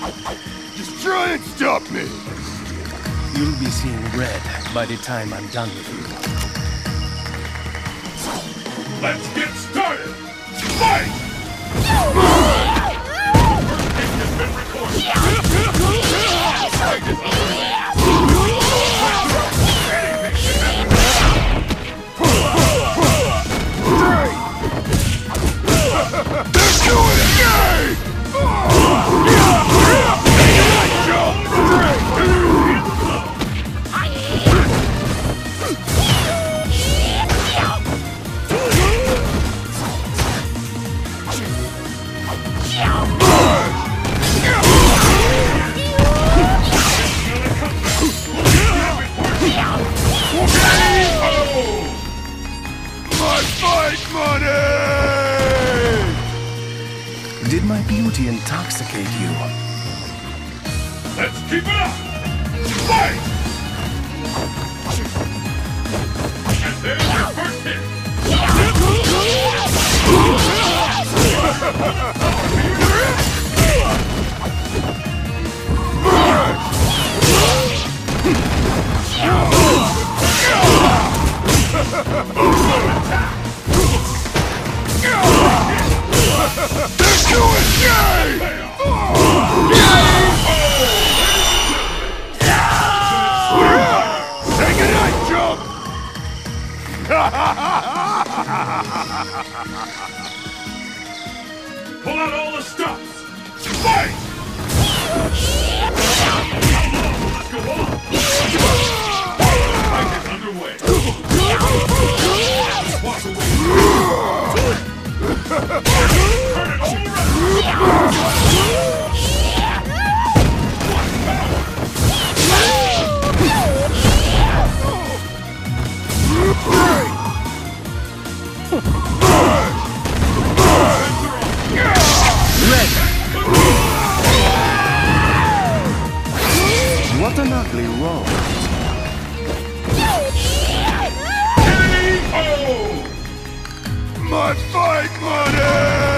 Just try and stop me! You'll be seeing red by the time I'm done with you. Let's get started! Fight! Did my beauty intoxicate you? Let's keep it up! Fight! And there's your first hit! Pull out all the stops! Fight! Let's go on! Fight is underway! Walk away! Turn it all What an ugly roll. K.O. My fight money!